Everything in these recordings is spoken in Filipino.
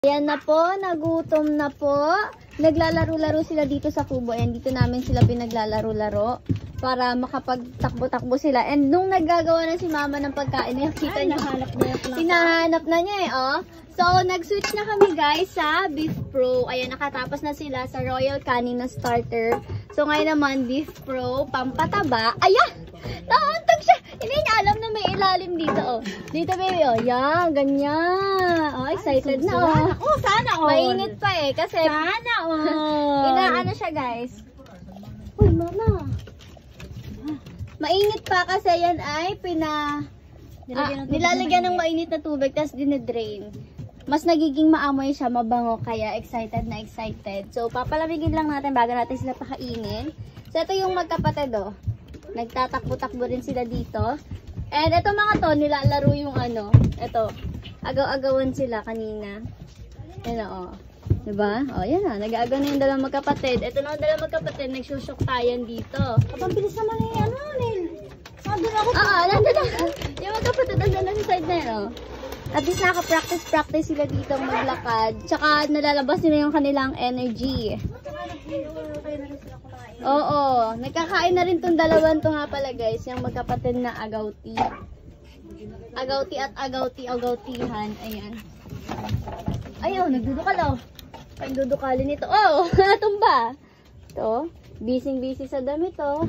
Ayan na po, nagutom na po. Naglalaro-laro sila dito sa kubo. Ayan, dito namin sila pinaglalaro-laro para makapagtakbo-takbo sila. And nung naggagawa na si mama ng pagkain, nakita niyo, hinahanap na niya eh, oh. So, nag-switch na kami guys sa Beef Pro. Ayan, nakatapos na sila sa Royal Canin na starter. So, ngayon naman, Beef Pro, pampataba. Ayan! Nakauntog siya! Hindi niya alam na may ilalim dito, oh. Dito, baby, oh. Yan, ganyan. Oh, excited na, oh. Oh, sana all. Mainit pa eh, kasi Sana all. inaano siya, guys. Uy, mama. Mainit pa kasi yan ay nilalagyan ng mainit na tubig, tapos dinedrain. Mas nagiging maamoy siya, mabango, kaya excited na excited. So, papalamigin lang natin bago natin sila pakainin. So, ito yung magkapatid, oh. Nagtatakbo-takbo rin sila dito. And ito mga to, nilalaro yung ano, ito. Agaw-agawan sila kanina. Yan, oh. Diba? Oh, yan na. Nag-aagaw na yung dalawang magkapatid. Ito na yung dalawang magkapatid, nagsusyuktayan dito. Ang bilis naman eh, ano, Nil? Nandun ako. Nandun na. Yung magkapatid, nandun na sa side na yun, oh. At least nakaka-practice sila dito maglakad. Tsaka nalalabas nila yung kanilang energy. Oo. Nagkakain na rin tong dalawan to nga pala guys. Yung magkapatid na agawti. Agawti at agawtihan. Ayan. Ayaw, nagdudukal oh. Pagdudukalin ito. Oh, natumba. Ito. Busy sa damit oh.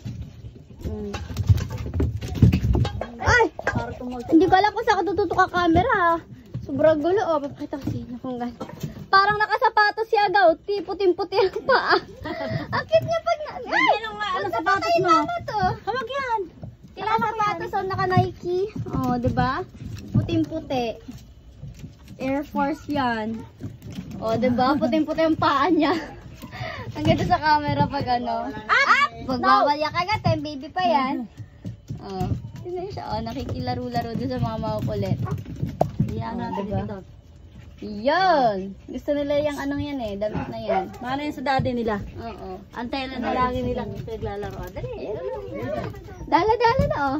Ay! Hindi ko alam kung saan ka tututok ang camera. Sobrang gulo. Oh, papakita ko sa inyo kung gano'n. Parang nakasapatos si Agawti. Puting-puti ang paa. Akit niya pag na... Ay! Ano sapatos mo? Hawag yan. Kailangan sapatos o naka-Nike. Oh, diba? Puting-puti. Air Force yan. Oh, diba? Puting-puti ang paa niya. Ang ganda sa camera pag ano. Up! Magwawalya ka agad. Baby pa yan. Oh. Tignan siya, oh, nakikilaro-laro doon sa mga makukulit. Yan na, diba? Yan! Gusto nila yung anong yan eh, damit na yan. Mana yan sa daddy nila? Oo. Antay na lagi nilang naglalaro. Dali. Dala-dala na, oh.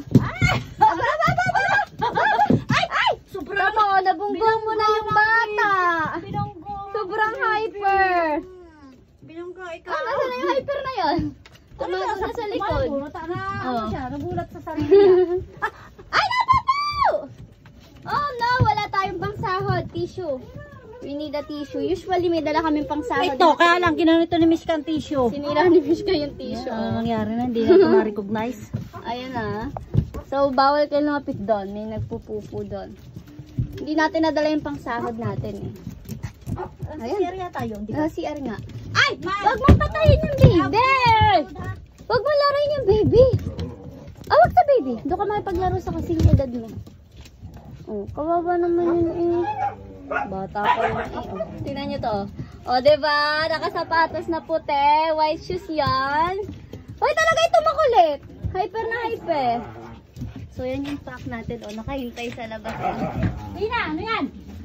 Ay! Sobrang mo, nabunggong mo na yung bata. Sobrang hyper. Binunggo, ikaw. Nasaan na yung hyper na yun? Tumago na sa likod. Nagulat sa sarili niya. Ay, napataw! Oh no, wala tayong pangsahod. Tissue. We need a tissue. Usually may dala kaming pangsahod. Ito, kaya lang kinanito ni Miss Kan tissue. Sinira ni Miss yung tissue. Ano nangyari na? Hindi na ito ma-recognize. Ayan na. So, bawal kayo lumapit doon. May nagpupupo doon. Hindi natin nadala yung pangsahod natin eh. Ayan. CR yata yun, di ba? CR nga. Ay! Wag mong patayin yung baby! Wag mo laruin yung baby! Wag sa baby! Doon ka makipaglaro sa kasing edad mo. Oh, kawawa naman yun eh. Bata pa yun eh. Oh. Tingnan nyo to. Oh, diba? Nakasapatos na puti. White shoes yan. Hoy, talaga ito makulit. Hyper na hyper. So, yan yung pack natin. Oh, nakahintay sa labas. Tina, ano yan?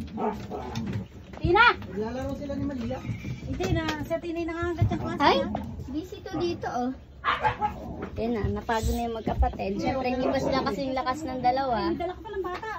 Tina! Naglalaro sila ni Malia. Hindi na, sa Tina nangangagat yung klase. Ay, busy to dito oh. Yan na, napagod na yung magkapatid. Siyempre, hindi pa sila kasing lakas ng dalawa. May dala ka pa ng bata.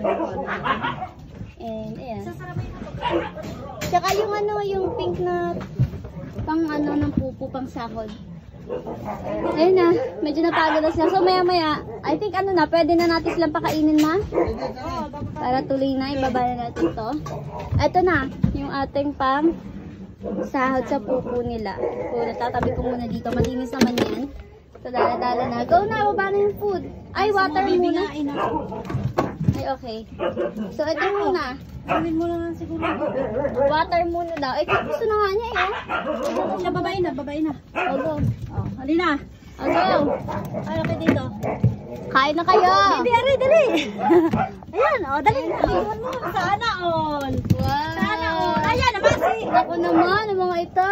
And, ayan. Sasarapin mo. Tsaka yung ano, yung pink na pang ano ng pupo, pang sahod. Ayun na, medyo napagod na sila. So maya maya, I think ano na, pwede na natin silang pakainin ma. Para tuloy na, ibaba na natin to. Ito na, yung ating pang sahod sa pupo nila. So natatabi ko muna dito, malinis naman yan. So dala-dala na. Go na, baba na yung food. Ay, water muna. Ay, okay. So ito muna. Sabihin mo lang siguro. Water muna daw. Eh, gusto na nga niya eh. Siya, babae na. Oh, go. Oh, halina. Oh, go. Ay, okay dito. Kain na kayo. Baby, dali. Ayan, oh, dali. Tingnan mo. Sana all. Wow. Sana all. Ayan, nabasi. Ako naman, ang mga ito.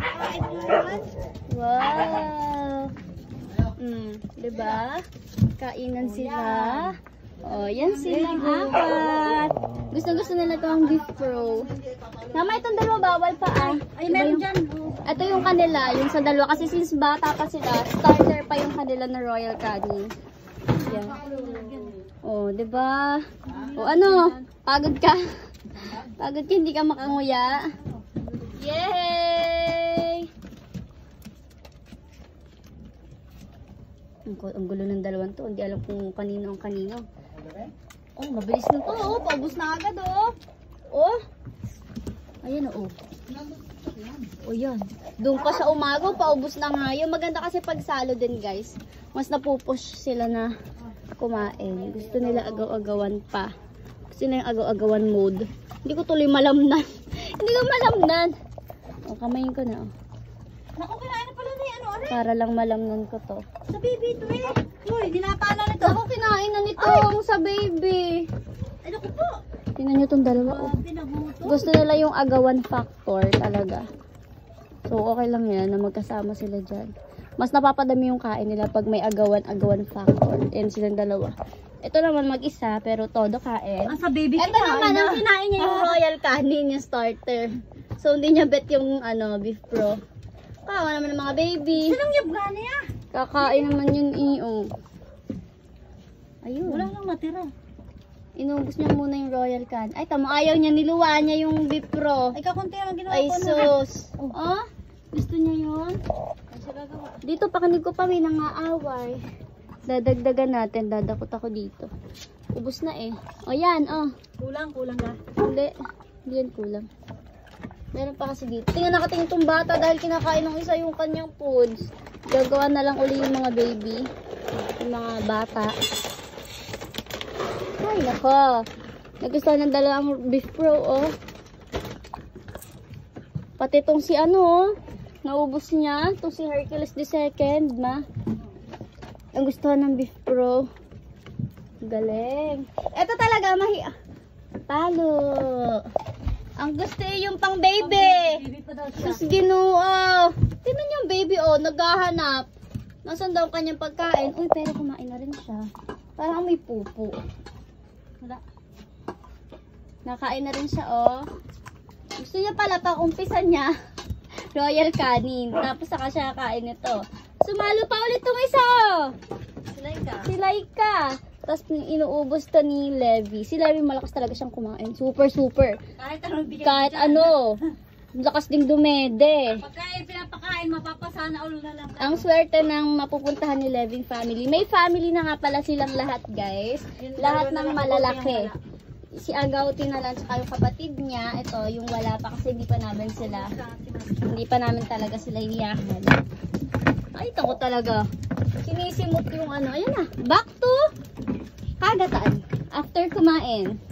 Wow. Diba? Kainan sila. Oh, yan silang apat. Gusto nila ito ang Beef Pro. Nama, itong dalawa bawal pa ah. Ay, meron dyan. Ito yung kanila, yung sa dalawa. Kasi since bata pa sila, starter pa yung kanila na Royal Canin. Yan. Oh, diba? O ano? Pagod ka? Pagod ka, hindi ka makanguya. Yay! Ang gulo ng dalawang to. Hindi alam kung kanino ang kanino. Oh, mabilis na to. Oh, paubos na agad, oh. Oh. Ayan, oh. O yan. Doon pa sa umaga, paubos na nga yun. Maganda kasi pag salo din, guys. Mas napupush sila na kumain. Gusto nila agaw-agawan pa. Gusto nila yung agaw-agawan mode. Hindi ko tuloy malamnan. Hindi ko malamnan. O, kamayin ko na. Naku, kinain na pala na yung ano. Para lang malamnan ko to. Sa baby ito eh. Uy, dinapala na ito. Ako, kinain na nito sa baby. Ay, naku po. Tingnan nyo itong dalawa. Oh. Pinabuto. Gusto nila yung agawan factor talaga. So, okay lang yan na magkasama sila dyan. Mas napapadami yung kain nila pag may agawan factor. Yan silang dalawa. Ito naman mag-isa, pero todo kain. Ang sa baby Ito naman, ang kinain niya yung royal canin, yung starter. So, hindi niya bet yung beef pro. Kawa naman ng mga baby. Sinong yabga niya? Kakain naman yun Ayun. Wala nang matira. Inubos niya muna yung royal can. Ay, tamo, ayaw niya. Niluwa niya yung beef pro. Ay, kakunti lang ginawa Ay, ko na. sus. Oh, gusto niya yun? Ay, siya gagawa. Dito, pakinig ko pa, may nangaaway. Dadagdagan natin. Dadakot ako dito. Ubus na eh. O, yan, oh. Kulang ka. Hindi. Hindi yan kulang. Meron pa kasi dito. Tingnan nakatingin tong bata dahil kinakain ng isa yung kanyang foods. Gagawa na lang uli yung mga baby. Yung mga bata. Ay, nako. Nagustuhan ng dalawang beef pro, oh. Pati tong si naubos niya. Tong si Hercules II, ma. Ang gustuhan ng beef pro. Galing. Ito talaga, Talo. Ang gusto yung pang baby. Baby pa daw siya. Sus, Ginoo. Tingnan yung baby, naghahanap. Nasaan daw kanyang pagkain? Uy, pero kumain na rin siya. Parang may pupo. Wala. Nakain na rin siya, Gusto niya pala pang umpisa niya. Royal canin. Tapos saka siya kain nito. Sumalo pa ulit itong isa, Si Laika. Tapos inuubos to ni Levi. Si Levi malakas talaga siyang kumain. Super. Kahit anong bigay. Kahit ano. Lakas ding dumede. Pagka pinapakain, mapapasana ulo na lang. Ang swerte ng mapupuntahan ni Leving family. May family na nga pala silang lahat, guys. Lahat ng malalaki. Si Agauti na lang, saka yung kapatid niya. Ito, yung wala pa kasi hindi pa namin talaga sila hiyahan. Ay, tako talaga. Sinisimot yung Ayan na. Back to kagataan. After kumain.